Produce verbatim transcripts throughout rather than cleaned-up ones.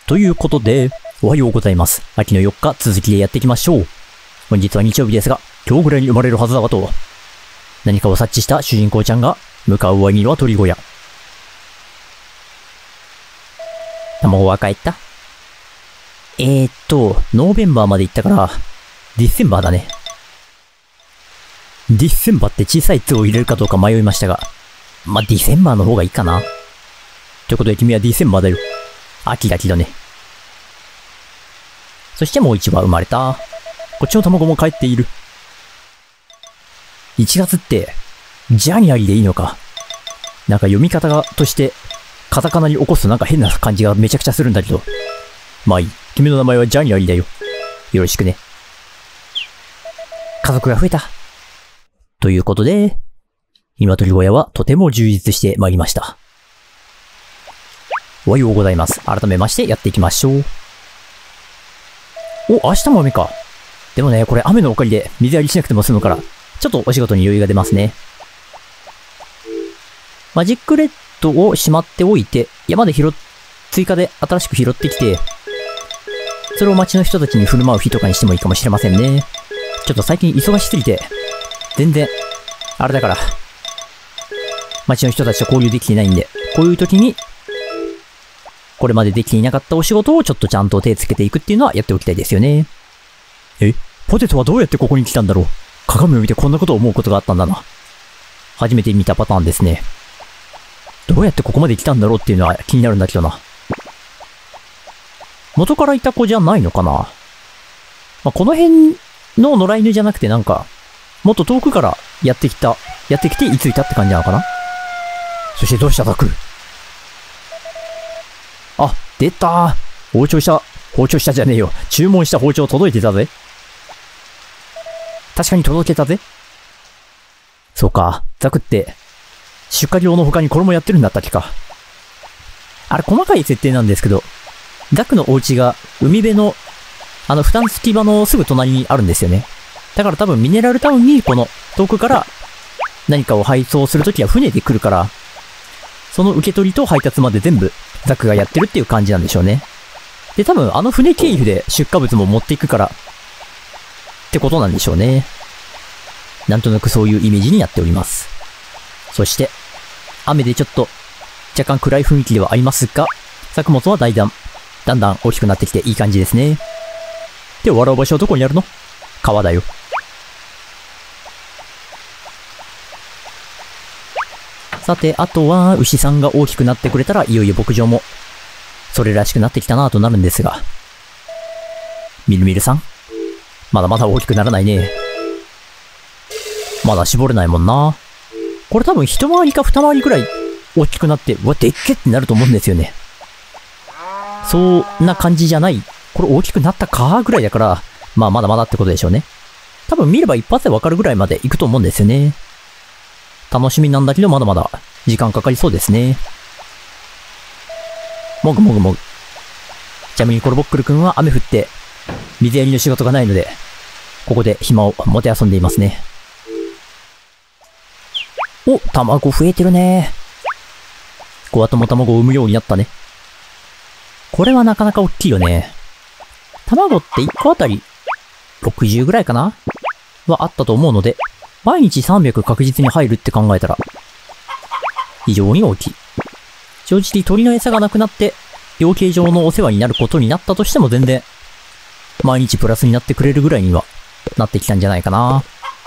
ということで、おはようございます。秋のよっか続きでやっていきましょう。本日は日曜日ですが、今日ぐらいに生まれるはずだわと。何かを察知した主人公ちゃんが、向かうワニは鳥小屋。卵は帰った？えーっと、ノーベンバーまで行ったから、ディセンバーだね。ディセンバーって小さい「つ」を入れるかどうか迷いましたが、まあ、ディセンバーの方がいいかな。ということで君はディセンバーだよ。秋だけどね。そしてもう一羽生まれた。こっちの卵も帰っている。いちがつって、ジャニアリでいいのか。なんか読み方がとして、カタカナに起こすとなんか変な感じがめちゃくちゃするんだけど。まあいい。君の名前はジャニアリだよ。よろしくね。家族が増えた。ということで、鶏小屋はとても充実してまいりました。おはようございます。改めましてやっていきましょう。お、明日も雨か。でもね、これ雨のおかげで水やりしなくても済むから、ちょっとお仕事に余裕が出ますね。マジックレッドをしまっておいて、山で拾っ、追加で新しく拾ってきて、それを街の人たちに振る舞う日とかにしてもいいかもしれませんね。ちょっと最近忙しすぎて、全然、あれだから、街の人たちと交流できていないんで、こういう時に、これまでできていなかったお仕事をちょっとちゃんと手つけていくっていうのはやっておきたいですよね。え？ポテトはどうやってここに来たんだろう？鏡を見てこんなことを思うことがあったんだな。初めて見たパターンですね。どうやってここまで来たんだろうっていうのは気になるんだけどな。元からいた子じゃないのかな？まあ、この辺の野良犬じゃなくてなんか、もっと遠くからやってきた、やってきて居ついたって感じなのかな？そしてどうしたザク？あ、出たー。包丁した、包丁したじゃねえよ。注文した包丁届いてたぜ。確かに届けたぜ。そうか、ザクって、出荷量の他にこれもやってるんだったっけか。あれ、細かい設定なんですけど、ザクのお家が海辺の、あの、負担付き場のすぐ隣にあるんですよね。だから多分ミネラルタウンにこの遠くから何かを配送するときは船で来るから、その受け取りと配達まで全部ザクがやってるっていう感じなんでしょうね。で、多分あの船経由で出荷物も持っていくから、ってことなんでしょうね。なんとなくそういうイメージになっております。そして、雨でちょっと若干暗い雰囲気ではありますが、作物はだんだん、だんだん大きくなってきていい感じですね。で、笑う場所はどこにあるの？川だよ。さて、あとは、牛さんが大きくなってくれたら、いよいよ牧場も、それらしくなってきたなぁとなるんですが。みるみるさん？まだまだ大きくならないね。まだ絞れないもんな。これ多分一回りか二回りくらい大きくなって、うわ、でっけってなると思うんですよね。そんな感じじゃない。これ大きくなったかぐらいだから、まあまだまだってことでしょうね。多分見れば一発でわかるぐらいまで行くと思うんですよね。楽しみなんだけど、まだまだ時間かかりそうですね。もぐもぐもぐ。ちなみにコロボックルくんは雨降って、水やりの仕事がないので、ここで暇をもてあそんでいますね。お、卵増えてるね。こうあとも卵を産むようになったね。これはなかなか大きいよね。卵っていっこあたりろくじゅうぐらいかなはあったと思うので、毎日さんびゃく確実に入るって考えたら、非常に大きい。正直鳥の餌がなくなって、養鶏場のお世話になることになったとしても全然、毎日プラスになってくれるぐらいにはなってきたんじゃないかな。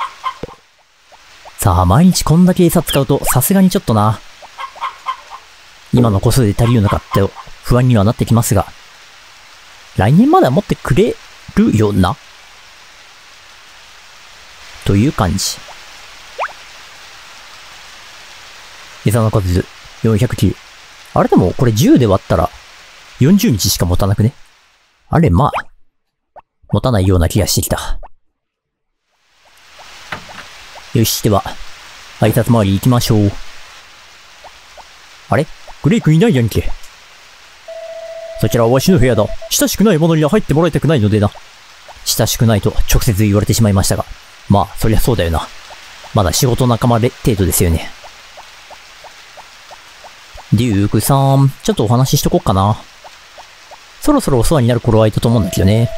さあ、毎日こんだけ餌使うとさすがにちょっとな。今の個数で足りるのかって不安にはなってきますが、来年までは持ってくれるよなという感じ。餌の数よんひゃくきゅう。あれでもこれじゅうで割ったらよんじゅうにちしか持たなくね？あれまあ、持たないような気がしてきた。よし、では、挨拶回り行きましょう。あれ？グレイ君いないやんけ。そちらはわしの部屋だ。親しくない者には入ってもらいたくないのでな。親しくないと直接言われてしまいましたが。まあ、そりゃそうだよな。まだ仕事仲間で程度ですよね。デュークさん、ちょっとお話ししとこっかな。 そろそろお世話になる頃合いだと思うんだけどね。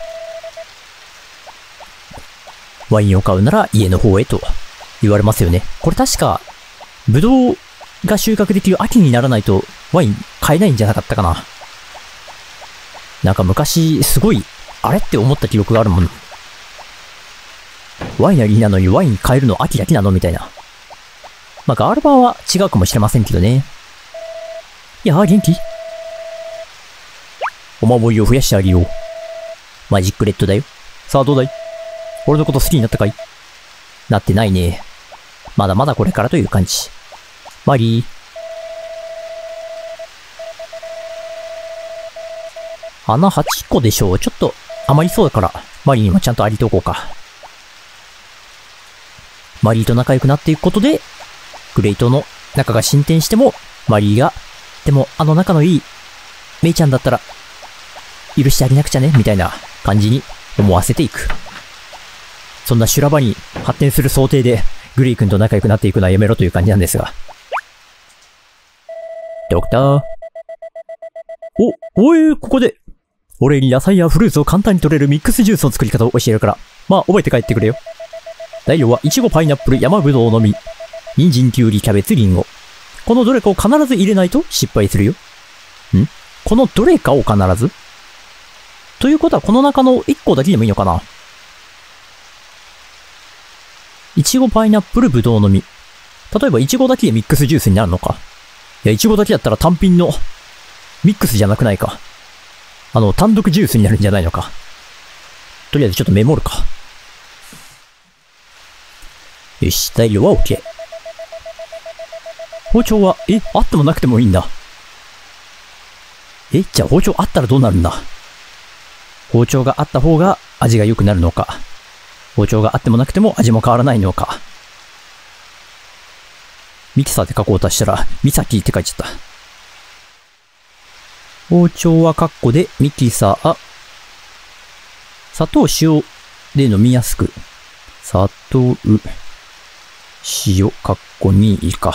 ワインを買うなら家の方へと言われますよね。これ確か、ブドウが収穫できる秋にならないとワイン買えないんじゃなかったかな。なんか昔、すごい、あれって思った記録があるもん。ワイナリーなのにワイン買えるの秋だけなのみたいな。まあ、ガールバーは違うかもしれませんけどね。いやー、元気？お守りを増やしてあげよう。マジックレッドだよ。さあ、どうだい？俺のこと好きになったかい？なってないね。まだまだこれからという感じ。マリー。穴はちこでしょう。ちょっと余りそうだから、マリーにもちゃんとありておこうか。マリーと仲良くなっていくことで、グレイトの仲が進展しても、マリーが、でもあの仲のいい、メイちゃんだったら、許してあげなくちゃね、みたいな感じに思わせていく。そんな修羅場に発展する想定で、グレイ君と仲良くなっていくのはやめろという感じなんですが。ドクター。お、おえー、ここで、俺に野菜やフルーツを簡単に取れるミックスジュースの作り方を教えるから、まあ覚えて帰ってくれよ。材料はイチゴ、パイナップル、山ぶどうのみ、人参、きゅうり、キャベツ、リンゴ。このどれかを必ず入れないと失敗するよ。ん？このどれかを必ず？ということはこの中のいっこだけでもいいのかな？イチゴ、パイナップル、ぶどうのみ。例えばイチゴだけでミックスジュースになるのか。いや、イチゴだけだったら単品のミックスじゃなくないか。あの、単独ジュースになるんじゃないのか。とりあえずちょっとメモるか。よし、材料は OK。包丁は、え、あってもなくてもいいんだ。え、じゃあ包丁あったらどうなるんだ。包丁があった方が味が良くなるのか。包丁があってもなくても味も変わらないのか。ミキサーで書こうとしたら、ミサキって書いちゃった。包丁はカッコで、ミキサー、砂糖、塩で飲みやすく。砂糖、塩、カッコにいか。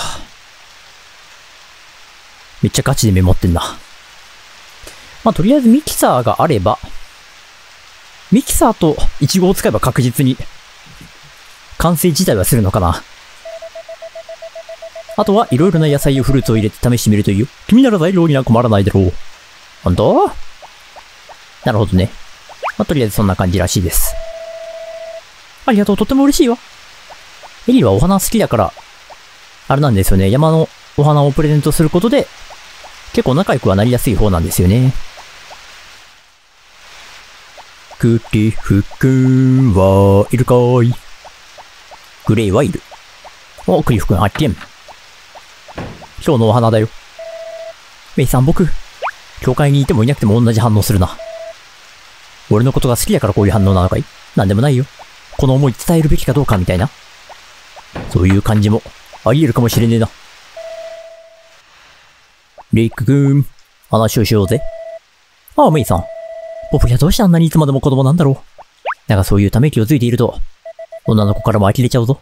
めっちゃガチでメモってんな。まあ、とりあえずミキサーがあれば、ミキサーとイチゴを使えば確実に完成自体はするのかな。あとはいろいろな野菜やフルーツを入れて試してみるといいよ。君なら材料には困らないだろう。本当？なるほどね。まあ、とりあえずそんな感じらしいです。ありがとう、とっても嬉しいわ。エリーはお花好きだから、あれなんですよね。山のお花をプレゼントすることで、結構仲良くはなりやすい方なんですよね。クリフ君はいるかい？グレイはいる。お、クリフ君発見。今日のお花だよ。メイさん、僕、教会にいてもいなくても同じ反応するな。俺のことが好きだからこういう反応なのかい？なんでもないよ。この思い伝えるべきかどうかみたいな。そういう感じもあり得るかもしれねえな。レイク君、話をしようぜ。ああ、メイさん。ポプリはどうしてあんなにいつまでも子供なんだろう。なんかそういうため息をついていると、女の子からも呆れちゃうぞ。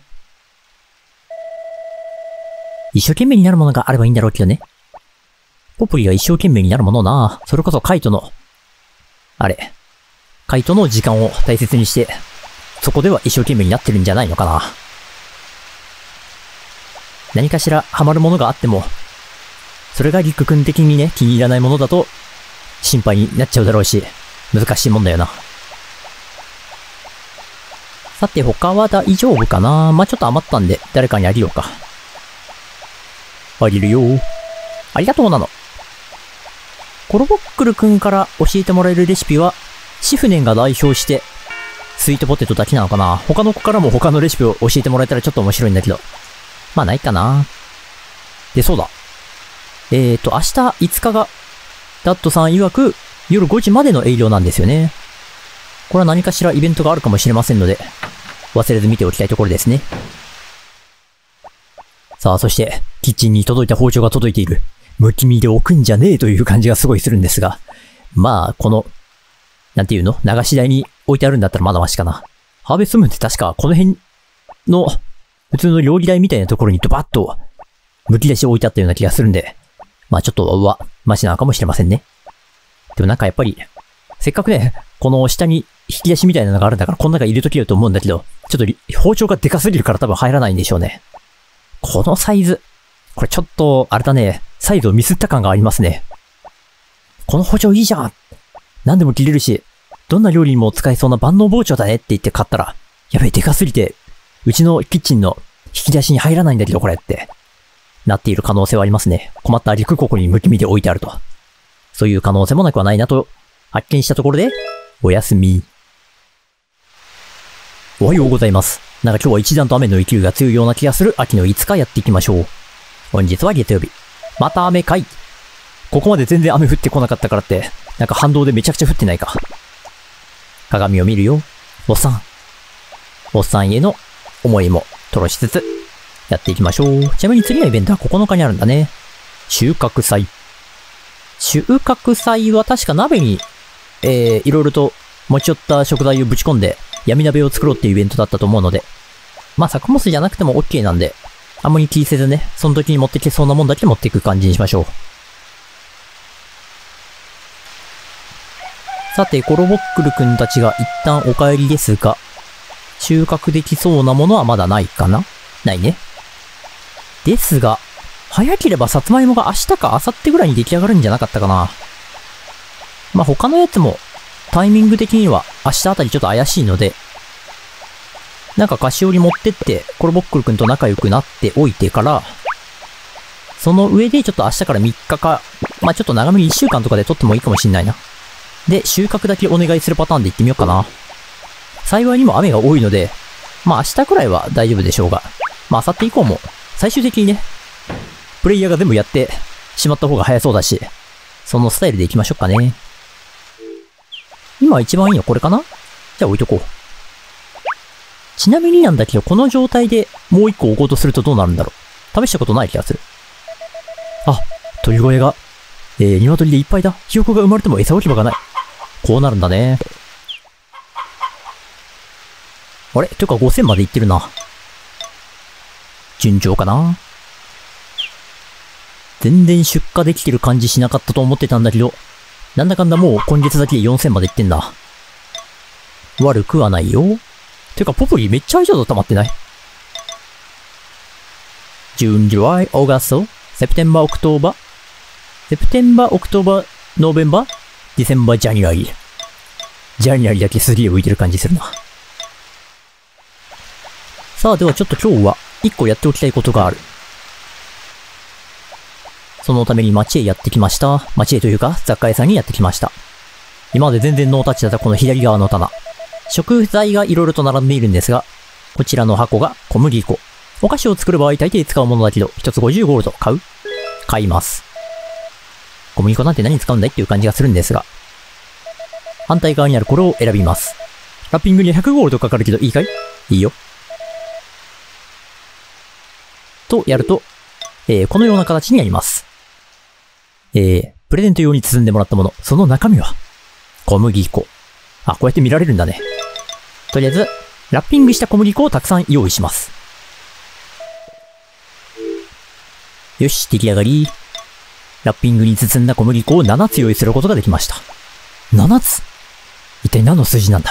一生懸命になるものがあればいいんだろうけどね。ポプリが一生懸命になるものな。それこそカイトの、あれ、カイトの時間を大切にして、そこでは一生懸命になってるんじゃないのかな。何かしらハマるものがあっても、それがリック君的にね、気に入らないものだと、心配になっちゃうだろうし、難しいもんだよな。さて他は大丈夫かな。まあ、ちょっと余ったんで、誰かにあげようか。あげるよ。ありがとうなの。コロボックル君から教えてもらえるレシピは、シフネンが代表して、スイートポテトだけなのかな。他の子からも他のレシピを教えてもらえたらちょっと面白いんだけど。まあないかな。で、そうだ。えーと、明日いつかが、ダットさん曰く夜ごじまでの営業なんですよね。これは何かしらイベントがあるかもしれませんので、忘れず見ておきたいところですね。さあ、そして、キッチンに届いた包丁が届いている。むき身で置くんじゃねえという感じがすごいするんですが。まあ、この、なんていうの？流し台に置いてあるんだったらまだマシかな。ハーベストムーンって確かこの辺の、普通の料理台みたいなところにドバッと、剥き出し置いてあったような気がするんで、まあちょっとは、マシなのかもしれませんね。でもなんかやっぱり、 せっかくね、この下に引き出しみたいなのがあるんだから、この中入れとけよと思うんだけど、ちょっと包丁がでかすぎるから多分入らないんでしょうね。このサイズ。これちょっと、あれだね、サイズをミスった感がありますね。この包丁いいじゃん。何でも切れるし、どんな料理にも使えそうな万能包丁だねって言って買ったら、やべえ、でかすぎて、うちのキッチンの引き出しに入らないんだけどこれって、なっている可能性はありますね。困った陸ここにむき身で置いてあると。そういう可能性もなくはないなと、発見したところで、おやすみ。おはようございます。なんか今日は一段と雨の勢いが強いような気がする秋のいつかやっていきましょう。本日は月曜日。また雨かい。ここまで全然雨降ってこなかったからって、なんか反動でめちゃくちゃ降ってないか。鏡を見るよ。おっさん。おっさんへの思いも吐露しつつ、やっていきましょう。ちなみに次のイベントはここのかにあるんだね。収穫祭。収穫祭は確か鍋に、えー、いろいろと持ち寄った食材をぶち込んで、闇鍋を作ろうっていうイベントだったと思うので、まあ作物じゃなくても OK なんで、あんまり気にせずね、その時に持ってきそうなもんだけ持っていく感じにしましょう。さて、コロボックルくんたちが一旦お帰りですが、収穫できそうなものはまだないかな？ないね。ですが、早ければさつまいもが明日か明後日ぐらいに出来上がるんじゃなかったかな。まあ他のやつも、タイミング的には明日あたりちょっと怪しいので、なんか菓子折り持ってって、コロボックルくんと仲良くなっておいてから、その上でちょっと明日からみっかか、まあちょっと長めにいっしゅうかんとかで撮ってもいいかもしんないな。で、収穫だけお願いするパターンで行ってみようかな。幸いにも雨が多いので、まあ明日くらいは大丈夫でしょうが、まあ明後日以降も、最終的にね、プレイヤーが全部やってしまった方が早そうだし、そのスタイルで行きましょうかね。今一番いいのこれかな？じゃあ置いとこう。ちなみになんだけど、この状態でもう一個置こうとするとどうなるんだろう。試したことない気がする。あ、鳥小屋が、えー、鶏でいっぱいだ。ひよこが生まれても餌置き場がない。こうなるんだね。あれ？というかごせんまでいってるな。順調かな？全然出荷できてる感じしなかったと思ってたんだけど、なんだかんだもう今月だけでよんせんまでいってんだ。悪くはないよ。てかポプリめっちゃ愛情度溜まってない？ June, July, August, September, October, September, October, November, December, January. January だけすげえ浮いてる感じするな。さあではちょっと今日はいっこやっておきたいことがある。そのために町へやってきました。町へというか雑貨屋さんにやってきました。今まで全然ノータッチだったこの左側の棚。食材が色々と並んでいるんですが、こちらの箱が小麦粉。お菓子を作る場合大抵使うものだけど、ひとつごじゅうゴールド買う？買います。小麦粉なんて何に使うんだいっていう感じがするんですが、反対側にあるこれを選びます。ラッピングにひゃくゴールドかかるけどいいかい？いいよ。とやると、えー、このような形になります。えー、プレゼント用に包んでもらったもの、その中身は、小麦粉。あ、こうやって見られるんだね。とりあえず、ラッピングした小麦粉をたくさん用意します。よし、出来上がり。ラッピングに包んだ小麦粉をななつ用意することができました。ななつ？一体何の数字なんだ？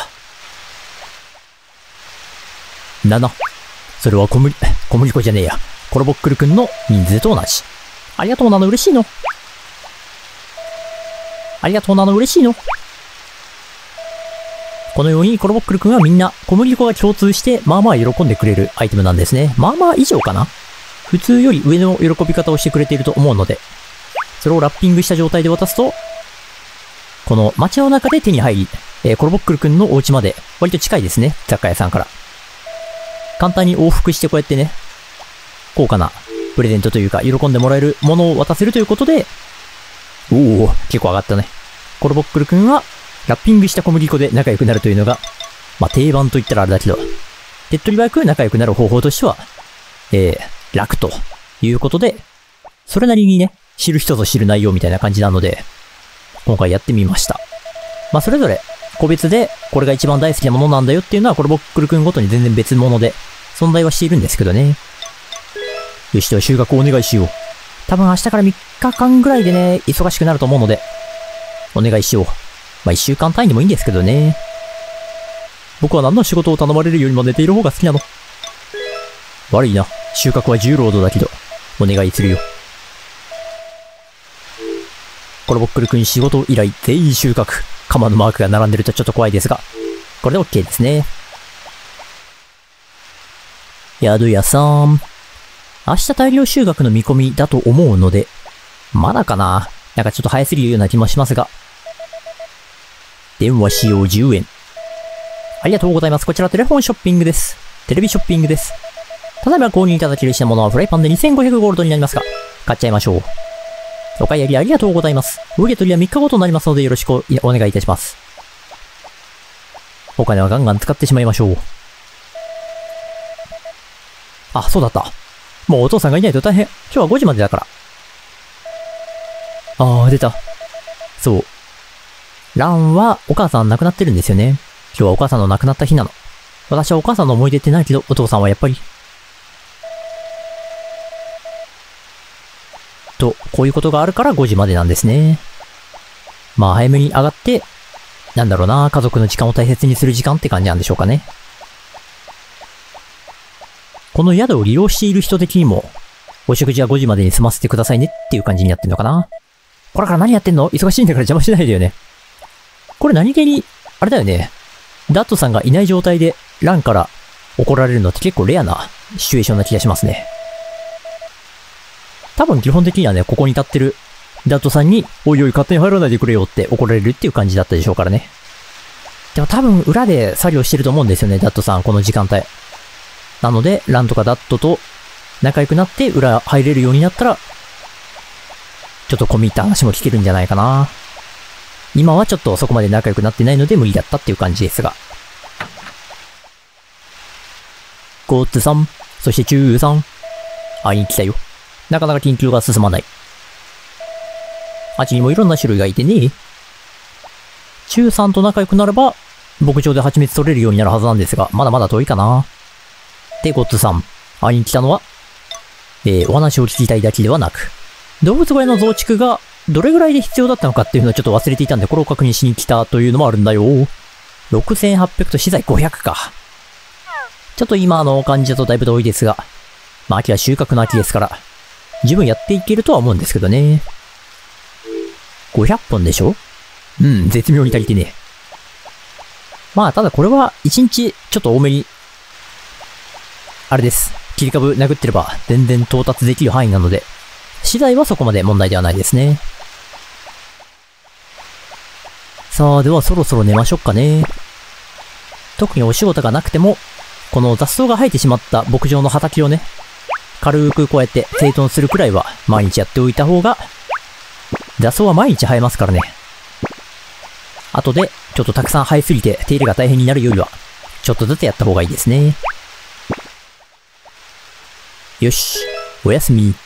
なな。それは小麦、小麦粉じゃねえや。コロボックルくんの人数と同じ。ありがとうなの嬉しいの。ありがとうなの嬉しいの。このようにコロボックルくんはみんな小麦粉が共通してまあまあ喜んでくれるアイテムなんですね。まあまあ以上かな？普通より上の喜び方をしてくれていると思うので、それをラッピングした状態で渡すと、この街の中で手に入り、えー、コロボックルくんのお家まで割と近いですね。雑貨屋さんから。簡単に往復してこうやってね、高価なプレゼントというか喜んでもらえるものを渡せるということで、おお、結構上がったね。コロボックルくんはラッピングした小麦粉で仲良くなるというのが、まあ、定番と言ったらあれだけど、手っ取り早く仲良くなる方法としては、えー、楽ということで、それなりにね、知る人ぞ知る内容みたいな感じなので、今回やってみました。まあ、それぞれ、個別で、これが一番大好きなものなんだよっていうのは、コロボックルくんごとに全然別物で、存在はしているんですけどね。よし、では収穫をお願いしよう。多分明日からみっかかんぐらいでね、忙しくなると思うので、お願いしよう。 まあ一週間単位でもいいんですけどね。僕は何の仕事を頼まれるよりも寝ている方が好きなの。悪いな。収穫は重労働だけど、お願いするよ。コロボックル君仕事依頼全員収穫。鎌のマークが並んでるとちょっと怖いですが、これで OK ですね。宿屋さん。明日大量収穫の見込みだと思うので、まだかな。なんかちょっと早すぎるような気もしますが。電話使用じゅうえん。ありがとうございます。こちらテレフォンショッピングです。テレビショッピングです。ただいま購入いただける品物はフライパンでにせんごひゃくゴールドになりますが、買っちゃいましょう。お買い上げありがとうございます。受け取りはみっかごとになりますのでよろしくお願いいたします。お金はガンガン使ってしまいましょう。あ、そうだった。もうお父さんがいないと大変。今日はごじまでだから。あー、出た。そう。ランはお母さん亡くなってるんですよね。今日はお母さんの亡くなった日なの。私はお母さんの思い出ってないけど、お父さんはやっぱり。と、こういうことがあるからごじまでなんですね。まあ早めに上がって、なんだろうな、家族の時間を大切にする時間って感じなんでしょうかね。この宿を利用している人的にも、お食事はごじまでに済ませてくださいねっていう感じになってんのかな。これから何やってんの？忙しいんだから邪魔しないでよね。これ何気に、あれだよね。ダットさんがいない状態でランから怒られるのって結構レアなシチュエーションな気がしますね。多分基本的にはね、ここに立ってるダットさんに、おいおい勝手に入らないでくれよって怒られるっていう感じだったでしょうからね。でも多分裏で作業してると思うんですよね、ダットさん、この時間帯。なので、ランとかダットと仲良くなって裏入れるようになったら、ちょっと込み入った話も聞けるんじゃないかな。今はちょっとそこまで仲良くなってないので無理だったっていう感じですが。ゴッツさん、そしてチューさん、会いに来たよ。なかなか研究が進まない。あっちにもいろんな種類がいてね。チューさんと仲良くなれば、牧場で蜂蜜取れるようになるはずなんですが、まだまだ遠いかな。で、ゴッツさん、会いに来たのは、えー、お話を聞きたいだけではなく、動物小屋の増築がどれぐらいで必要だったのかっていうのをちょっと忘れていたんで、これを確認しに来たというのもあるんだよ。ろくせんはっぴゃくと資材ごひゃくか。ちょっと今の感じだとだいぶ遠いですが、まあ秋は収穫の秋ですから、十分やっていけるとは思うんですけどね。ごひゃっぽんでしょ？うん、絶妙に足りてね。まあただこれはいちにちちょっと多めに、あれです。切り株殴ってれば全然到達できる範囲なので、資材はそこまで問題ではないですね。さあ、ではそろそろ寝ましょうかね。特にお仕事がなくても、この雑草が生えてしまった牧場の畑をね、軽くこうやって整頓するくらいは毎日やっておいた方が、雑草は毎日生えますからね。後で、ちょっとたくさん生えすぎて手入れが大変になるよりは、ちょっとずつやった方がいいですね。よし、おやすみ。